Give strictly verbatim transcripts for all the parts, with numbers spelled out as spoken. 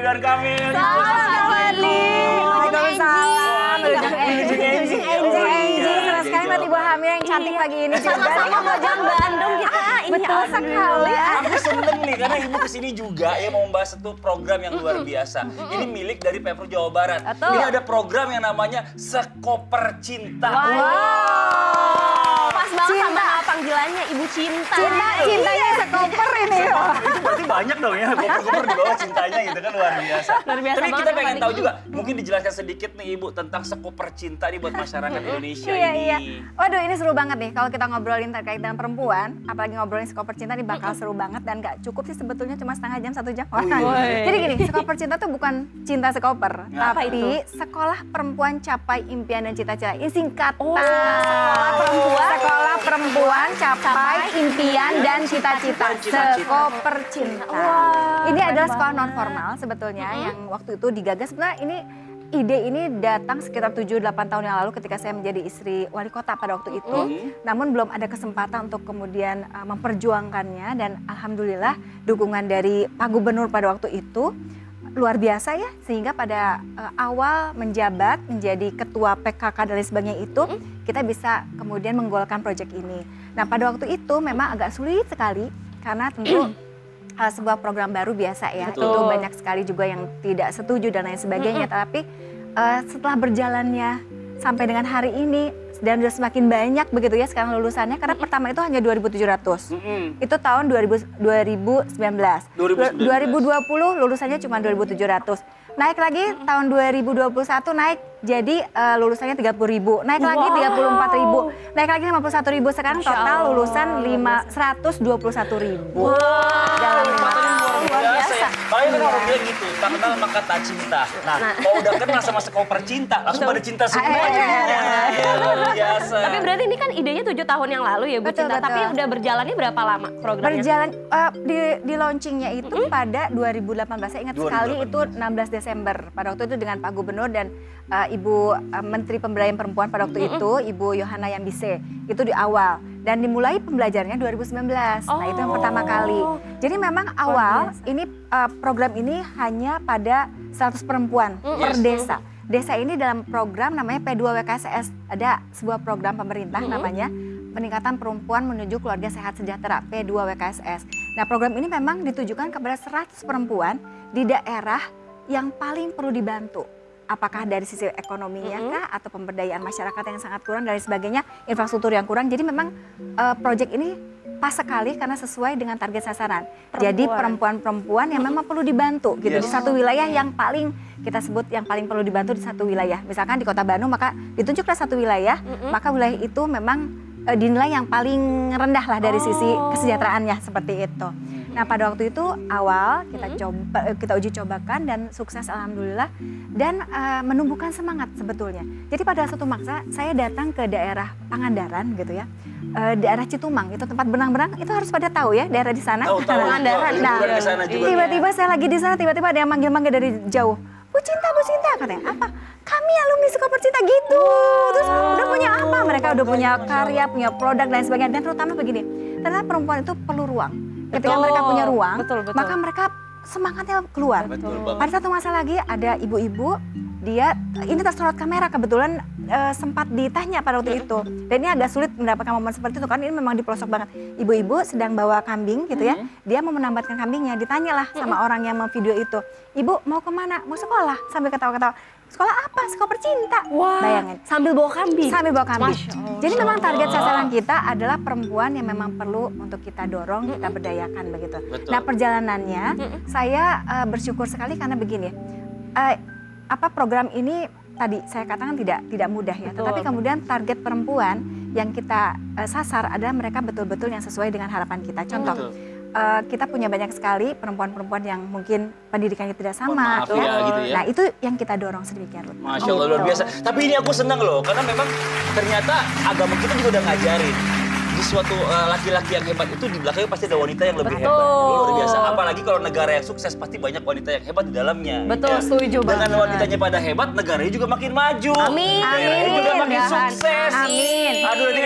Ridwan Kamil. Selamat Wali. Waalaikumsalam. Wilujeng Enzi. Senang sekali buat Ibu hamil yang cantik pagi ini. Sama-sama Mojang Bandung kita. Betul sekali. Aku seneng nih karena Ibu kesini juga ya mau membahas satu program yang luar biasa. Ini milik dari Pemprov Jawa Barat. Betul. Ini ada program yang namanya Sekoper Cinta. Wow. Pas banget Cinta. sama nama panggilannya Ibu Cinta. Cinta, cintanya sekoper ini. Itu berarti banyak dong ya, koper-koper di bawah cintanya gitu kan luar biasa. Luar biasa Tapi banget kita ya, pengen Pak tahu Diki. juga, mungkin dijelaskan sedikit nih Ibu tentang Sekoper Cinta nih buat masyarakat Indonesia Iya, ini. iya. Waduh, ini seru banget nih kalau kita ngobrolin terkait dengan perempuan, apalagi ngobrolin Sekoper Cinta ini bakal seru banget dan gak cukup sih sebetulnya cuma setengah jam, satu jam. Jadi gini, Sekoper Cinta tuh bukan cinta sekoper, Nah, apa tapi itu? Sekolah Perempuan Capai Impian dan Cita-Cita. Ini singkatan. Oh, sekolah perempuan. Sekolah Perempuan Capai Impian dan Cita-Cita. Cita-cita. Sekoper Cinta. Wah, Ini keren adalah sekolah banget. non formal sebetulnya yang waktu itu digagas. Sebenarnya ini ide ini datang sekitar tujuh delapan tahun yang lalu ketika saya menjadi istri wali kota pada waktu itu. Namun belum ada kesempatan untuk kemudian uh, memperjuangkannya dan alhamdulillah dukungan dari Pak Gubernur pada waktu itu luar biasa ya, sehingga pada uh, awal menjabat menjadi ketua P K K dan lain sebagainya itu kita bisa kemudian menggolkan proyek ini. Nah pada waktu itu memang agak sulit sekali karena tentu uh, sebuah program baru biasa ya, Betul. tentu banyak sekali juga yang tidak setuju dan lain sebagainya. Tapi uh, setelah berjalannya sampai dengan hari ini dan sudah semakin banyak begitu ya sekarang lulusannya, karena pertama itu hanya dua ribu tujuh ratus. Mm-mm. Itu tahun dua ribu, dua ribu sembilan belas. dua ribu sembilan belas. dua ribu dua puluh lulusannya cuma dua ribu tujuh ratus. Naik lagi tahun dua ribu dua puluh satu naik jadi uh, lulusannya tiga puluh ribu. Naik lagi tiga puluh empat ribu. Naik lagi lima puluh satu ribu. Sekarang Masya total Allah. lulusan lima, seratus dua puluh satu ribu. Wow. Dalam lima tahun. Luar biasa ya. Makanya kan orang bilang gitu, tak kenal maka tak cinta. Nah, kalau udah kenal sama Sekoper Cinta, langsung pada cinta semua Eh, eh, jadinya. eh, Ya, luar biasa. Tapi berarti ini kan idenya tujuh tahun yang lalu ya Bu Betul, Cinta. betul. Tapi udah berjalannya berapa lama programnya? Berjalan uh, di, di launchingnya itu pada dua ribu delapan belas. Saya ingat sekali itu enam belas Desember. Pada waktu itu dengan Pak Gubernur dan uh, Ibu uh, Menteri Pemberdayaan Perempuan pada waktu itu, Ibu Yohana Yambise. Itu di awal. Dan dimulai pembelajarannya dua ribu sembilan belas. Nah itu yang pertama kali. Jadi memang awal ini uh, program ini hanya pada seratus perempuan per Yes. desa. Desa ini dalam program namanya P dua W K S S. Ada sebuah program pemerintah namanya Peningkatan Perempuan Menuju Keluarga Sehat Sejahtera, P dua W K S S. Nah program ini memang ditujukan kepada seratus perempuan di daerah yang paling perlu dibantu. Apakah dari sisi ekonominya kah, atau pemberdayaan masyarakat yang sangat kurang dan lain sebagainya, infrastruktur yang kurang. Jadi memang uh, proyek ini pas sekali karena sesuai dengan target sasaran. Jadi perempuan-perempuan yang memang perlu dibantu gitu Yes. di satu wilayah yang paling kita sebut yang paling perlu dibantu di satu wilayah. Misalkan di Kota Bandung maka ditunjuklah satu wilayah, maka wilayah itu memang uh, dinilai yang paling rendah lah dari sisi kesejahteraannya seperti itu. Nah pada waktu itu awal kita coba kita uji cobakan dan sukses alhamdulillah dan uh, menumbuhkan semangat sebetulnya. Jadi pada satu masa saya datang ke daerah Pangandaran gitu ya, uh, daerah Citumang itu tempat benang-benang itu harus pada tahu ya daerah di sana. Tahu, tahu. Pangandaran. Tahu, Nah, liburan ke sana juga. tiba-tiba saya lagi di sana tiba-tiba ada yang manggil-manggil dari jauh. Bu Cinta, Bu Cinta katanya. Apa? Kami alumni Sekoper Cinta gitu. Terus udah punya apa? Mereka udah punya karya, punya produk dan sebagainya. Dan terutama begini, ternyata perempuan itu perlu ruang. Ketika Betul. mereka punya ruang, Betul, betul. maka mereka semangatnya keluar. Betul banget. Pada satu masa lagi ada ibu-ibu, dia ini tersorot kamera kebetulan eh, sempat ditanya pada waktu itu. Dan ini agak sulit mendapatkan momen seperti itu kan ini memang di pelosok banget. Ibu-ibu sedang bawa kambing gitu ya, dia mau menambatkan kambingnya, ditanyalah sama orang yang memvideo itu. Ibu mau kemana? Mau sekolah? Sambil ketawa-ketawa. Sekolah apa? Sekoper Cinta. Wah, Bayangin. sambil bawa kambing. Sambil bawa kambing. Masya Allah. Jadi memang target sasaran kita adalah perempuan yang memang perlu untuk kita dorong, kita berdayakan begitu. Betul. Nah perjalanannya saya uh, bersyukur sekali karena begini, uh, apa program ini tadi saya katakan tidak tidak mudah ya, Betul, tetapi betul. kemudian target perempuan yang kita uh, sasar adalah mereka betul-betul yang sesuai dengan harapan kita. Contoh. Betul. Uh, kita punya banyak sekali perempuan-perempuan yang mungkin pendidikannya tidak Mohon sama. maaf ya, gitu ya. Nah itu yang kita dorong sedemikian rupa. Masya Allah luar Gitu. biasa. Tapi ini aku senang loh, karena memang ternyata agama kita juga udah ngajarin. Di suatu uh, laki-laki yang hebat itu di belakangnya pasti ada wanita yang lebih Betul. hebat. Luar biasa. Apalagi kalau negara yang sukses pasti banyak wanita yang hebat di dalamnya. Betul, Ya. setuju Dengan banget. wanitanya pada hebat, negaranya juga makin maju. Amin. Daerahnya juga makin Mudah-mudahan. sukses. Amin. Aduh, nanti kita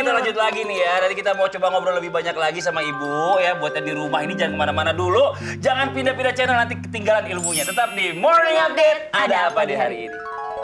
kita lanjut lagi nih ya. Nanti kita mau coba ngobrol lebih banyak lagi sama Ibu ya. Buat yang di rumah ini jangan kemana-mana dulu. Jangan pindah-pindah channel, nanti ketinggalan ilmunya. Tetap di Morning Update. Ada apa di hari ini?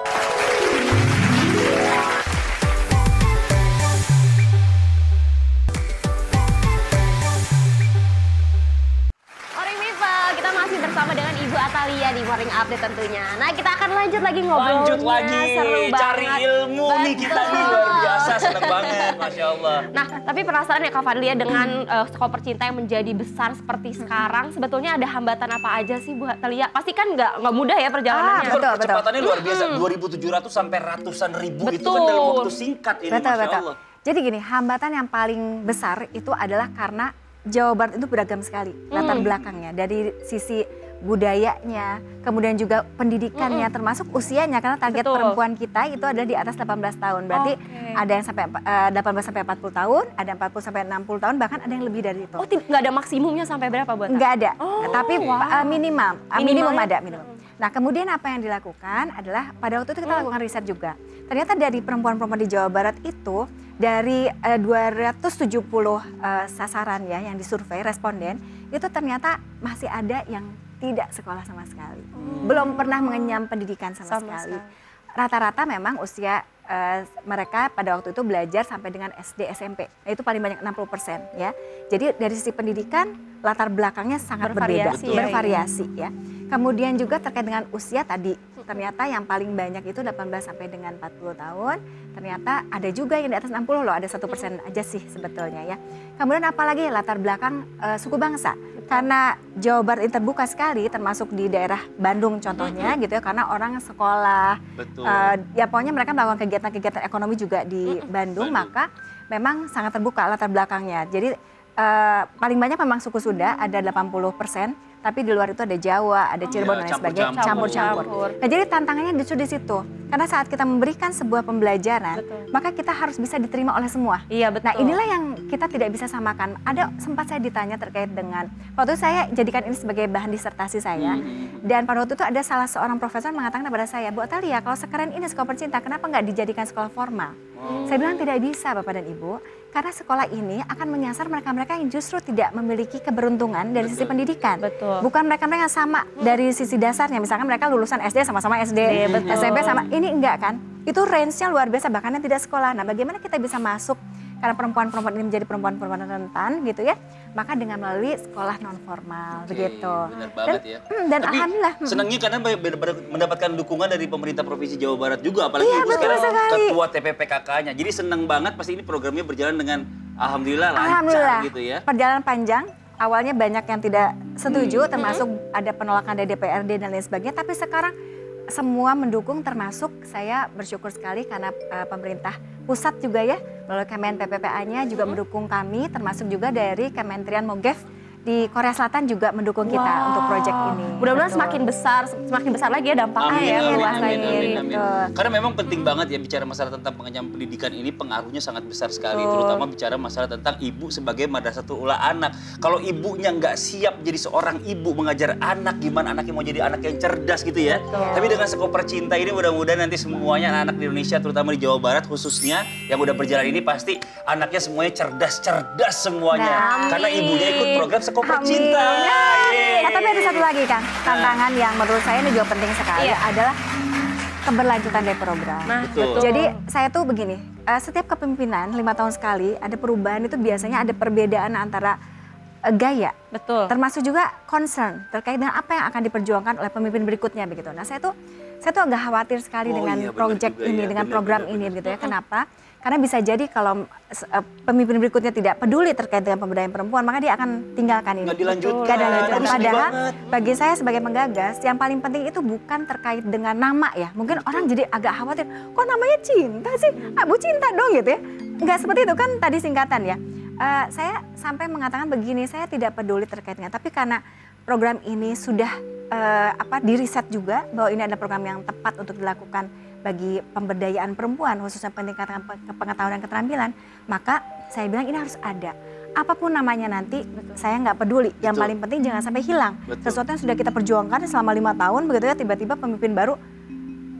Morning people, kita masih bersama dengan Ibu Atalia di Morning Update tentunya. Nah, kita akan lanjut lagi ngobrolnya. Lanjut lagi, Seru cari banget. ilmu nih kita nih, luar biasa, seneng banget, Masya Allah. Nah, tapi penasaran ya Kak Fadlia dengan uh, Skoper Cinta yang menjadi besar seperti sekarang, sebetulnya ada hambatan apa aja sih Bu Atalia? Pasti kan nggak nggak mudah ya perjalanannya. Ah, betul, Kecepatannya betul. luar biasa, dua ribu tujuh ratus sampai ratusan ribu itu Betul. kan dalam waktu singkat ini, Betul, Masya betul. Allah. Jadi gini, hambatan yang paling besar itu adalah karena Jawa Barat itu beragam sekali latar belakangnya. Dari sisi budayanya, kemudian juga pendidikannya, termasuk usianya. Karena target Betul. perempuan kita itu adalah di atas delapan belas tahun. Berarti Oke. ada yang sampai eh, delapan belas sampai empat puluh tahun, ada empat puluh sampai enam puluh tahun, bahkan ada yang lebih dari itu. Oh, ti- nggak ada maksimumnya sampai berapa buat? Enggak ada, Oh, tapi wow. eh, minimum, eh, Minimalnya? minimum ada, minimum. Nah kemudian apa yang dilakukan adalah pada waktu itu kita lakukan riset juga. Ternyata dari perempuan-perempuan di Jawa Barat itu dari eh, dua ratus tujuh puluh eh, sasaran ya yang disurvei responden itu ternyata masih ada yang tidak sekolah sama sekali, belum pernah mengenyam pendidikan sama, Sama sekali. sekali. Rata-rata memang usia eh, mereka pada waktu itu belajar sampai dengan S D S M P, nah, itu paling banyak enam puluh persen ya. Jadi dari sisi pendidikan latar belakangnya sangat Bervariasi berbeda, ya, bervariasi ya. Kemudian juga terkait dengan usia tadi, ternyata yang paling banyak itu delapan belas sampai dengan empat puluh tahun. Ternyata ada juga yang di atas enam puluh loh, ada satu persen aja sih sebetulnya ya. Kemudian apalagi latar belakang eh, suku bangsa. Karena Jawa Barat ini terbuka sekali, termasuk di daerah Bandung contohnya gitu ya. Karena orang sekolah, Betul. eh, ya pokoknya mereka melakukan kegiatan-kegiatan ekonomi juga di Bandung, Bandung. maka memang sangat terbuka latar belakangnya. Jadi eh, paling banyak memang suku Sunda ada delapan puluh persen. Tapi di luar itu ada Jawa, ada Cirebon, Iya, dan lain sebagainya, campur-campur. campur-campur. Nah jadi tantangannya justru di situ. Karena saat kita memberikan sebuah pembelajaran, Betul. maka kita harus bisa diterima oleh semua. Iya betul. Nah inilah yang kita tidak bisa samakan. Ada sempat saya ditanya terkait dengan, waktu itu saya jadikan ini sebagai bahan disertasi saya. Dan pada waktu itu ada salah seorang profesor mengatakan kepada saya, Bu Atalia kalau sekeren ini Skoper Cinta, kenapa nggak dijadikan sekolah formal? Oh. Saya bilang tidak bisa Bapak dan Ibu, karena sekolah ini akan menyasar mereka-mereka yang justru tidak memiliki keberuntungan dari sisi Betul. pendidikan. Betul. Bukan mereka-mereka yang sama dari sisi dasarnya, misalkan mereka lulusan S D sama-sama S D, Iya, betul. S M P sama, ini enggak kan? Itu range-nya luar biasa, bahkan yang tidak sekolah. Nah bagaimana kita bisa masuk, karena perempuan-perempuan ini menjadi perempuan-perempuan rentan gitu ya, maka dengan melalui sekolah non formal Oke, begitu. benar banget dan, ya. hmm, dan Tapi alhamdulillah. hmm. senangnya karena benar-benar mendapatkan dukungan dari pemerintah Provinsi Jawa Barat juga, apalagi Iya, Ibu betul sekarang sekali. ketua T P P K K-nya. Jadi senang banget pasti ini programnya berjalan dengan alhamdulillah lancar Alhamdulillah, gitu ya. perjalanan panjang. Awalnya banyak yang tidak setuju, Hmm. termasuk ada penolakan dari D P R D dan lain sebagainya. Tapi sekarang semua mendukung, termasuk saya bersyukur sekali karena uh, pemerintah pusat juga ya, melalui Kemen P P P A-nya juga mendukung kami, termasuk juga dari Kementerian Mogef di Korea Selatan juga mendukung kita Wow. untuk proyek ini. Mudah-mudahan Betul. semakin besar, semakin besar lagi ya dampaknya Amin, ya amin, luas amin, lagi. amin, amin. Betul. Karena memang penting banget ya bicara masalah tentang pengenyam pendidikan ini, pengaruhnya sangat besar sekali, Betul. terutama bicara masalah tentang ibu sebagai madrasatul ula anak. Kalau ibunya nggak siap jadi seorang ibu mengajar anak, gimana anaknya mau jadi anak yang cerdas gitu ya. Betul. Tapi dengan Skoper Cinta ini mudah-mudahan nanti semuanya anak-anak di Indonesia, terutama di Jawa Barat khususnya yang udah berjalan ini, pasti anaknya semuanya cerdas-cerdas semuanya. Nah, Karena ibunya ikut program Skoper Amin. Cinta. Yeay. Eh, tapi ada satu lagi Kang, tantangan yang menurut saya ini juga penting sekali Iya. adalah keberlanjutan dari program. Nah, Betul. betul. Jadi saya tuh begini, eh, setiap kepemimpinan lima tahun sekali ada perubahan, itu biasanya ada perbedaan antara eh, gaya, betul. termasuk juga concern terkait dengan apa yang akan diperjuangkan oleh pemimpin berikutnya begitu. Nah saya tuh saya tuh agak khawatir sekali Oh dengan iya, benar proyek juga ini, ya, dengan benar, program benar, ini benar. gitu ya. Kenapa? Karena bisa jadi kalau uh, pemimpin berikutnya tidak peduli terkait dengan pemberdayaan perempuan, maka dia akan tinggalkan ini. Nggak dilanjutkan. Nggak dilanjutkan. Aduh, sedih Padahal banget. bagi saya sebagai penggagas, yang paling penting itu bukan terkait dengan nama ya. Mungkin orang jadi agak khawatir, kok namanya Cinta sih? Ah, Bu Cinta dong gitu ya. Nggak seperti itu kan tadi singkatan ya. Uh, saya sampai mengatakan begini, saya tidak peduli terkait dengan, tapi karena program ini sudah uh, apa diriset juga bahwa ini adalah program yang tepat untuk dilakukan bagi pemberdayaan perempuan, khususnya peningkatan pengetahuan dan keterampilan, maka saya bilang ini harus ada. Apapun namanya nanti, saya nggak peduli. Yang Betul. paling penting jangan sampai hilang. Betul. Sesuatu yang sudah kita perjuangkan selama lima tahun, begitu ya, tiba-tiba pemimpin baru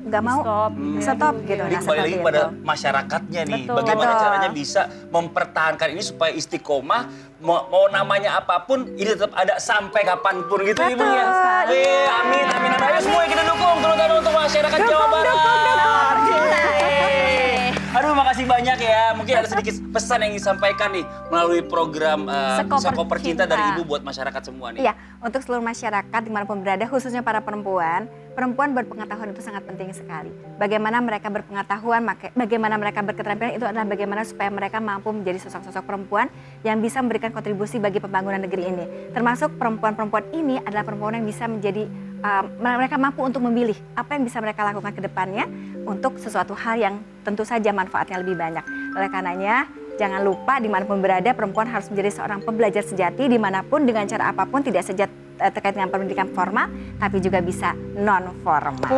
nggak mau Stop. stop gitu. Jadi Nah, kembali lagi seperti pada itu. masyarakatnya nih, Betul. bagaimana Betul. caranya bisa mempertahankan ini supaya istiqomah, mau, mau namanya apapun, ini tetap ada sampai kapanpun gitu Betul. Ibu ya. Eh, amin, amin, amin. Ayo semua kita dukung, terutama untuk masyarakat Dukung, Jawa Barat. dukung, dukung. Cinta, eh. Aduh, makasih banyak ya. Mungkin ada sedikit pesan yang ingin disampaikan nih melalui program uh, Sekoper Sekoper Cinta Cinta. dari Ibu buat masyarakat semua nih. Iya, untuk seluruh masyarakat dimanapun berada, khususnya para perempuan, perempuan berpengetahuan itu sangat penting sekali. Bagaimana mereka berpengetahuan, maka- bagaimana mereka berketerampilan itu adalah bagaimana supaya mereka mampu menjadi sosok-sosok perempuan yang bisa memberikan kontribusi bagi pembangunan negeri ini. Termasuk perempuan-perempuan ini adalah perempuan yang bisa menjadi, uh, mereka mampu untuk memilih apa yang bisa mereka lakukan ke depannya untuk sesuatu hal yang tentu saja manfaatnya lebih banyak. Oleh karenanya, jangan lupa dimanapun berada, perempuan harus menjadi seorang pembelajar sejati dimanapun dengan cara apapun, tidak saja eh, terkait dengan pendidikan formal, tapi juga bisa non formal.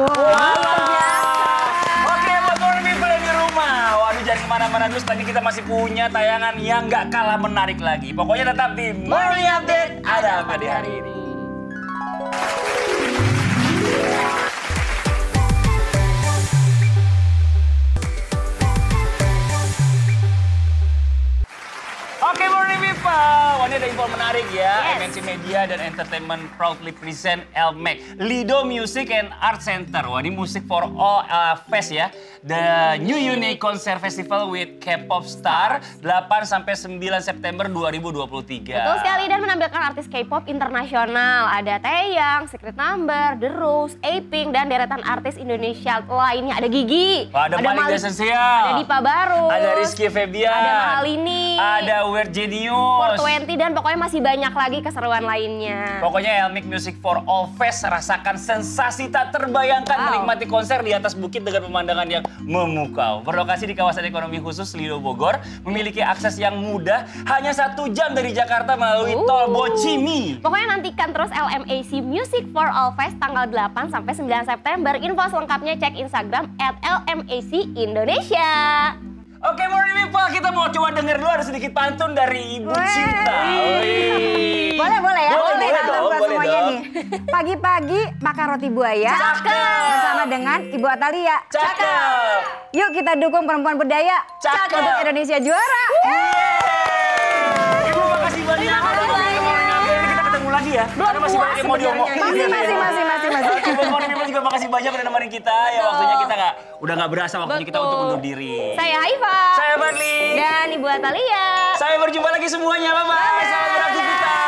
Oke, buat para people yang di rumah, waduh jangan kemana-mana terus. Tadi kita masih punya tayangan yang nggak kalah menarik lagi. Pokoknya tetap di Morning Update. Ada apa di hari ini? Oke, Morning People. Wah, ini ada info menarik ya. Yes. M N C Media dan Entertainment proudly present L M A C, Lido Music and Art Center. Wah, ini Music for All uh, Fest ya. The New Unique Concert Festival with K-pop Star delapan sampai sembilan September dua ribu dua puluh tiga. Betul sekali, dan menampilkan artis K-pop internasional. Ada Taeyang, Secret Number, The Rose, A-Pink, dan deretan artis Indonesia lainnya. Ada Gigi, Wah, ada Malik Malik- Esensial, ada Dipa Barus, ada Rizky Febian, ada Mahalini, ada Weird Genius, four twenty, dan pokoknya masih banyak lagi keseruan lainnya. Pokoknya L M A C Music for All Fest, rasakan sensasi tak terbayangkan Wow. menikmati konser di atas bukit dengan pemandangan yang memukau. Berlokasi di kawasan ekonomi khusus Lido Bogor, memiliki akses yang mudah, hanya satu jam dari Jakarta melalui Uh. tol Bocimi. Pokoknya nantikan terus L M A C Music for All Fest tanggal delapan sampai sembilan September. Info selengkapnya cek Instagram at L M A C Indonesia. Oke, Morning People, kita mau coba denger dulu ada sedikit pantun dari Ibu Weh. Cinta. Wih. Boleh, boleh ya? Boleh, boleh Nah, dong, buat boleh semuanya dong. nih. Pagi-pagi makan roti buaya. Cakep. Bersama dengan Ibu Atalia. Cakep. Yuk kita dukung perempuan berdaya. Cakep. Untuk Indonesia juara. Ibu, makasih banyak. Terima kasih Udah banyak. Morning Update. Ini kita ketemu lagi ya. Belum Karena masih puas banyak yang mau diomong. sebenarnya. Masih, masih, masih, masih, masih. Oke, buat Morning People juga makasih banyak udah nemenin kita. Ya, waktunya kita nggak, udah nggak berasa waktunya kita Betul. untuk undur diri. Saya Haifa. Saya Barli. Dan Ibu Atalia. Saya berjumpa lagi semuanya. Bye-bye. Selamat beraktivitas.